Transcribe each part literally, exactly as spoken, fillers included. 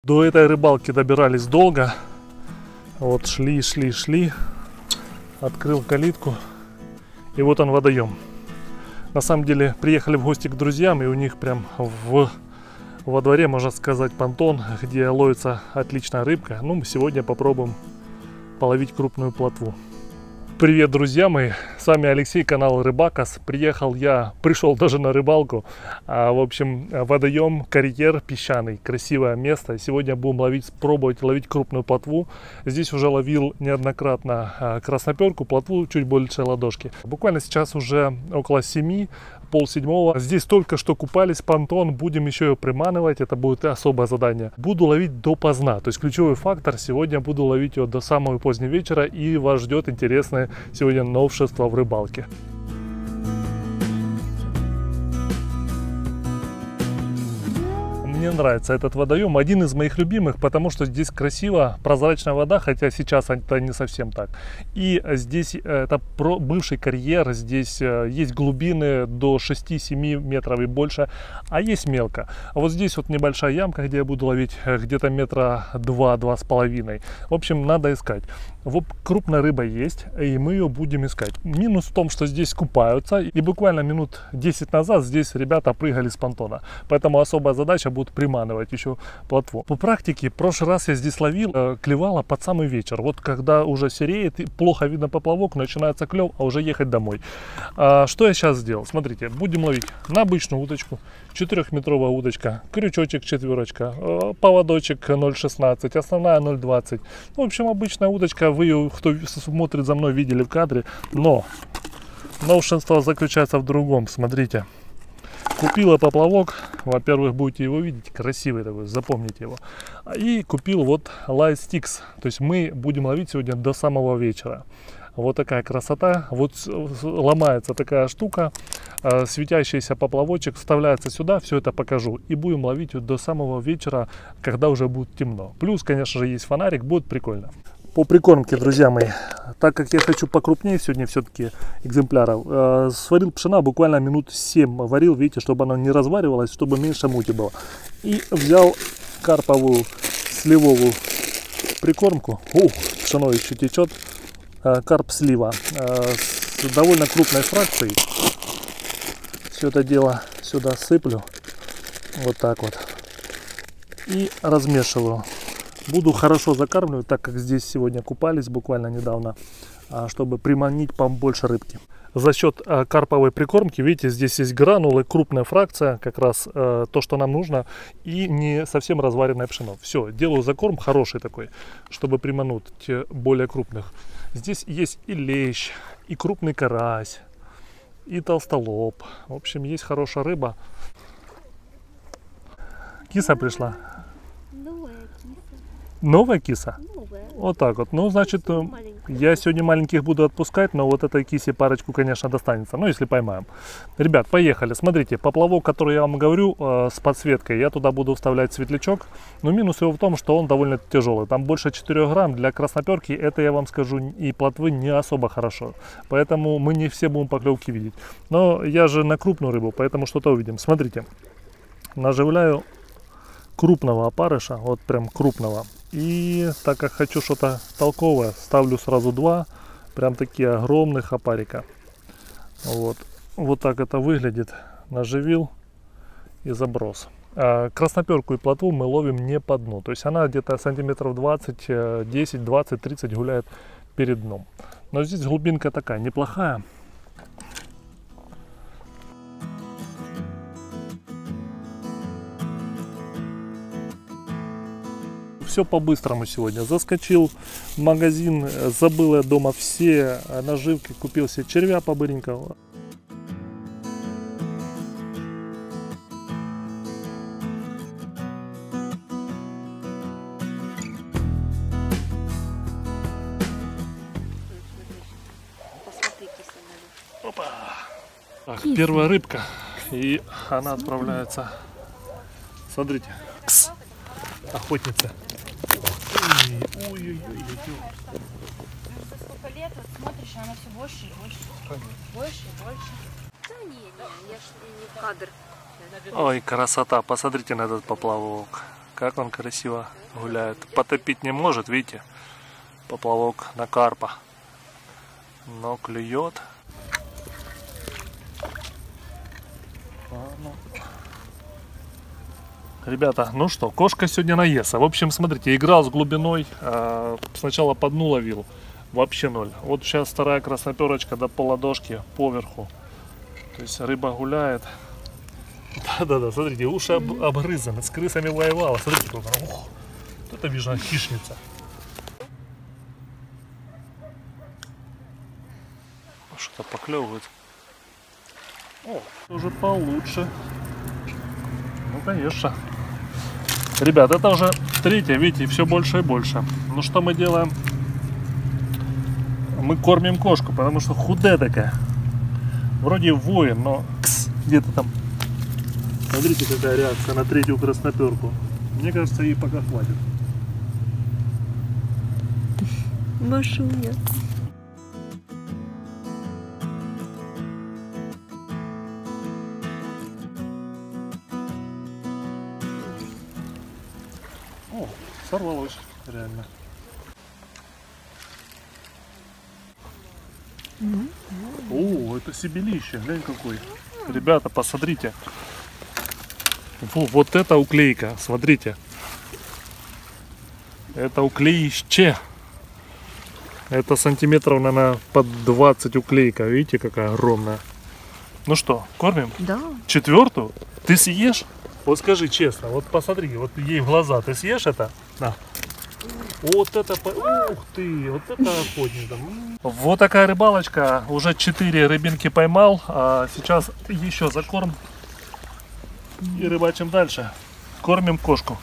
До этой рыбалки добирались долго. Вот шли, шли, шли. Открыл калитку. И вот он, водоем. На самом деле приехали в гости к друзьям, и у них прям в, во дворе, можно сказать, понтон, где ловится отличная рыбка. Ну, мы сегодня попробуем половить крупную плотву. Привет, друзья мои, с вами Алексей, канал Рыбакос. Приехал я, пришел даже на рыбалку. а, В общем, водоем, карьер песчаный, красивое место. Сегодня будем ловить, пробовать ловить крупную плотву. Здесь уже ловил неоднократно а, красноперку, плотву чуть больше ладошки. Буквально сейчас уже около семи, пол седьмого. Здесь только что купались, понтон, будем еще ее приманивать, это будет особое задание. Буду ловить допоздна, то есть ключевой фактор, сегодня буду ловить ее до самого позднего вечера, и вас ждет интересное сегодня новшество в рыбалке. Мне нравится этот водоем, один из моих любимых, потому что здесь красиво, прозрачная вода, хотя сейчас это не совсем так. И здесь это бывший карьер, здесь есть глубины до шести-семи метров и больше, а есть мелко. А вот здесь вот небольшая ямка, где я буду ловить где-то метра два-два с половиной. В общем, надо искать. Вот крупная рыба есть, и мы ее будем искать. Минус в том, что здесь купаются, и буквально минут десять назад здесь ребята прыгали с понтона. Поэтому особая задача будет приманивать еще плотву. По практике, в прошлый раз я здесь ловил, клевала под самый вечер. Вот когда уже сереет, плохо видно поплавок, начинается клев, а уже ехать домой. А, что я сейчас сделал? Смотрите, будем ловить на обычную удочку. четырехметровая удочка, крючочек четверочка, поводочек ноль шестнадцать, основная ноль двадцать. В общем, обычная удочка. Вы ее, кто смотрит за мной, видели в кадре. Но новшество заключается в другом. Смотрите. Купила поплавок. Во-первых, будете его видеть. Красивый такой, запомните его. И купил вот Light Sticks. То есть мы будем ловить сегодня до самого вечера. Вот такая красота. Вот ломается такая штука. Светящийся поплавочек вставляется сюда. Все это покажу. И будем ловить до самого вечера, когда уже будет темно. Плюс, конечно же, есть фонарик. Будет прикольно. По прикормке, друзья мои, так как я хочу покрупнее сегодня все-таки экземпляров, э, сварил пшена буквально минут семь, варил, видите, чтобы оно не разваривалось, чтобы меньше мути было. И взял карповую сливовую прикормку. Ух, пшено еще течет. Э, карп слива э, с довольно крупной фракцией. Все это дело сюда сыплю. Вот так вот. И размешиваю. Буду хорошо закармливать, так как здесь сегодня купались буквально недавно, чтобы приманить побольше рыбки. За счет карповой прикормки, видите, здесь есть гранулы, крупная фракция, как раз то, что нам нужно, и не совсем разваренное пшено. Все, делаю закорм хороший такой, чтобы примануть более крупных. Здесь есть и лещ, и крупный карась, и толстолоб. В общем, есть хорошая рыба. Киса пришла. Новая киса? Новая. Вот так вот. Ну, значит, я сегодня маленьких буду отпускать, но вот этой кисе парочку, конечно, достанется. Ну, если поймаем. Ребят, поехали. Смотрите, поплавок, который я вам говорю, э, с подсветкой, я туда буду вставлять светлячок. Но минус его в том, что он довольно тяжелый. Там больше четырёх грамм. Для красноперки это, я вам скажу, и плотвы не особо хорошо. Поэтому мы не все будем поклевки видеть. Но я же на крупную рыбу, поэтому что-то увидим. Смотрите, наживляю крупного опарыша, вот прям крупного. И так как хочу что-то толковое, ставлю сразу два, прям такие огромных опарика. Вот, вот так это выглядит. Наживил и заброс. А красноперку и плотву мы ловим не по дну. То есть она где-то сантиметров двадцать, десять, двадцать, тридцать гуляет перед дном. Но здесь глубинка такая неплохая. Все по-быстрому сегодня. Заскочил в магазин, забыл я дома все наживки, купил себе червя побыренького. Опа! Так, первая рыбка, и она отправляется. Смотрите, кс, охотница. Ой-ой-ой. Сколько лет, вот смотришь, она все больше и больше. Больше и больше. Да не, не, я ж не в кадр. Ой, красота, посмотрите на этот поплавок. как он красиво гуляет. Потопить не может, видите? Поплавок на карпа. Но клюет. Ребята, ну что, кошка сегодня наестся. В общем, смотрите, играл с глубиной. Э, сначала по дну ловил. Вообще ноль. Вот сейчас вторая красноперочка до полладошки поверху. То есть рыба гуляет. Да-да-да, смотрите, уши об, обгрызаны. С крысами воевала. Смотрите, сколько. Ух, это, вижу, хищница. Что-то поклевывает. О, уже получше. Ну, конечно. Ребят, это уже третья, видите, все больше и больше. Ну, что мы делаем? Мы кормим кошку, потому что худая такая. Вроде воин, но где-то там. Смотрите, какая реакция на третью красноперку. Мне кажется, ей пока хватит. Машуня. О, сорвалось, реально. О, это себелище, глянь какой. Ребята, посмотрите. Фу, вот это уклейка, смотрите. Это уклеище. Это сантиметров, наверное, под двадцать уклейка. Видите, какая огромная. Ну что, кормим? Да. Четвертую? Ты съешь? Вот скажи честно, вот посмотри, вот ей в глаза, ты съешь это? На. Вот это, ух ты, вот это охотник. Вот такая рыбалочка, уже четыре рыбинки поймал, а сейчас еще закорм и рыбачим дальше. Кормим кошку.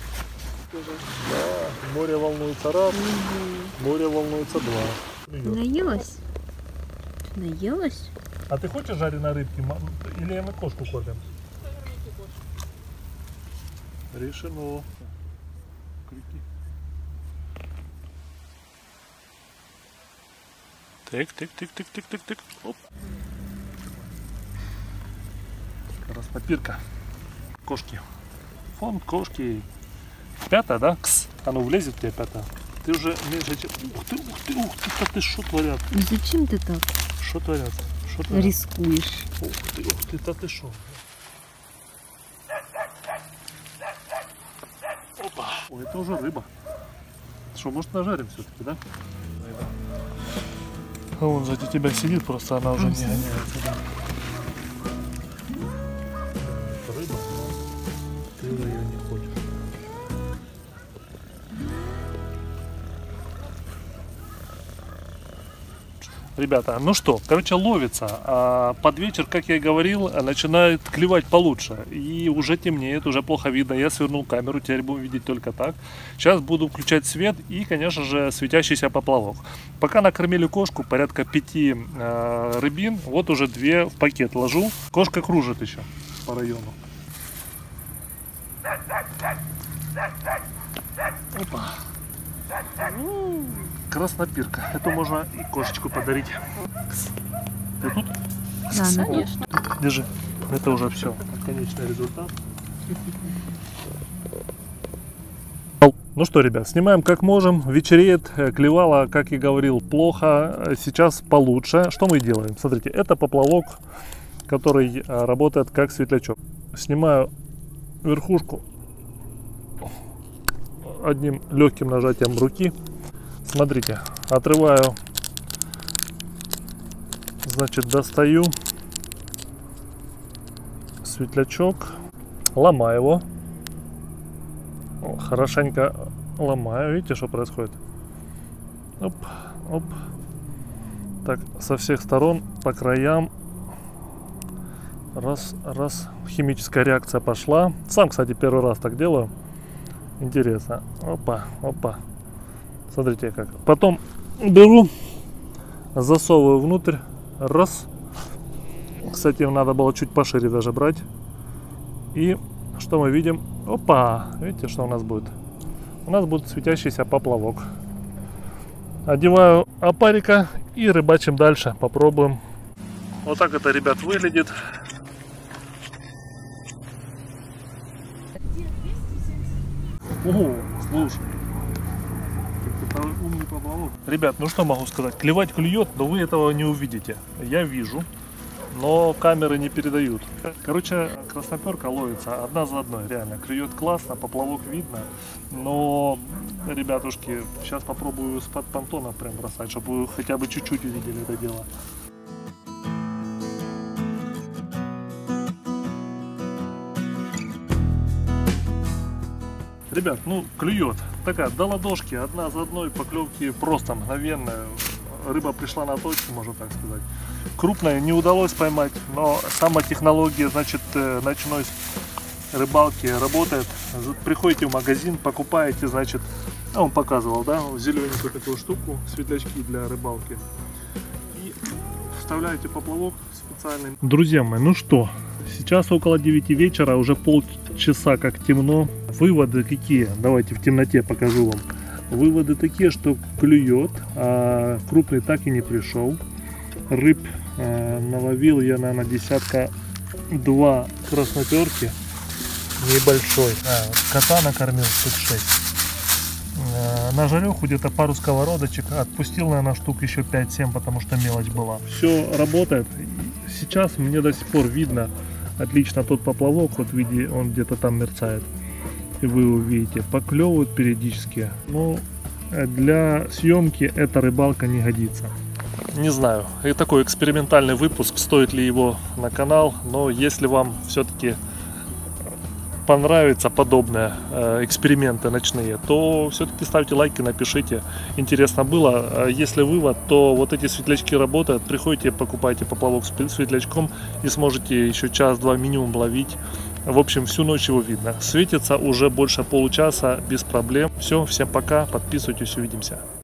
Да, море волнуется раз, море волнуется два. Наелась? Наелась? А ты хочешь жареной рыбки или мы кошку кормим? Решено. Крюки. Тык, тык, тык, тык, тык, тык, тык. Оп. Краснопирка. Кошки. Фон кошки. Пятая, да? Кс. А ну влезет в тебя пятая. Ты уже меньше чем... Ух ты, ух ты, ух ты, да ты шо творят? Ну зачем ты так? Шо творят? Шо творят? Рискуешь. Ух ты, ух ты, да ты шо? Опа. Ой, это уже рыба. Что, может нажарим все-таки, да? А он сзади тебя сидит, просто она уже не гоняется. Да? Рыба, но ты ее не хочешь. Ребята, ну что, короче, ловится. А под вечер, как я и говорил, начинает клевать получше. И уже темнеет, уже плохо видно. Я свернул камеру, теперь будем видеть только так. Сейчас буду включать свет и, конечно же, светящийся поплавок. Пока накормили кошку, порядка пяти э, рыбин. Вот уже две в пакет ложу. Кошка кружит еще по району. Опа. Краснопирка. Это можно и кошечку подарить. Ты тут? Да, конечно. Держи. Это уже все. Конечный результат. Ну что, ребят, снимаем как можем. Вечереет, клевало, как и говорил, плохо. Сейчас получше. Что мы делаем? Смотрите, это поплавок, который работает как светлячок. Снимаю верхушку одним легким нажатием руки. Смотрите, отрываю, значит, достаю светлячок, ломаю его, хорошенько ломаю, видите, что происходит? Оп, оп, так, со всех сторон, по краям, раз, раз, химическая реакция пошла, сам, кстати, первый раз так делаю, интересно, опа, опа. Смотрите как. Потом беру, засовываю внутрь. Раз. Кстати, надо было чуть пошире даже брать. И что мы видим? Опа! Видите, что у нас будет? У нас будет светящийся поплавок. Одеваю опарика и рыбачим дальше. Попробуем. Вот так это, ребят, выглядит. О, слушай. Это умный поплавок. Ребят, ну что могу сказать? Клевать клюет, но вы этого не увидите. Я вижу, но камеры не передают. Короче, красноперка ловится одна за одной, реально. Клюет классно, поплавок видно. Но, ребятушки, сейчас попробую с-под понтона прям бросать, чтобы вы хотя бы чуть-чуть увидели это дело. Ребят, ну клюет. Такая до ладошки, одна за одной, поклевки просто мгновенная. Рыба пришла на точку, можно так сказать. Крупная не удалось поймать, но сама технология, значит, ночной рыбалки работает. Приходите в магазин, покупаете, значит, а он показывал, да, зелененькую такую штуку, светлячки для рыбалки. И вставляете поплавок специальный. Друзья мои, ну что, сейчас около девяти вечера, уже полчаса как темно. Выводы какие? Давайте в темноте покажу вам. Выводы такие, что клюет, а крупный так и не пришел. Рыб э, наловил я, наверное, десятка два красноперки. Небольшой. А, кота накормил штук шесть. Э, на жареху где-то пару сковородочек. Отпустил, наверное, штук еще пять-семь, потому что мелочь была. Все работает. Сейчас мне до сих пор видно отлично тот поплавок. Вот видите, он где-то там мерцает. И вы увидите, поклевывают периодически. Но для съемки эта рыбалка не годится. Не знаю, и такой экспериментальный выпуск, стоит ли его на канал, но если вам все-таки понравятся подобные э, эксперименты ночные, то все-таки ставьте лайки, напишите, интересно было. Если вывод, то вот эти светлячки работают, приходите, покупайте поплавок с светлячком и сможете еще час-два минимум ловить. В общем, всю ночь его видно. Светится уже больше получаса без проблем. Все, всем пока, подписывайтесь, увидимся.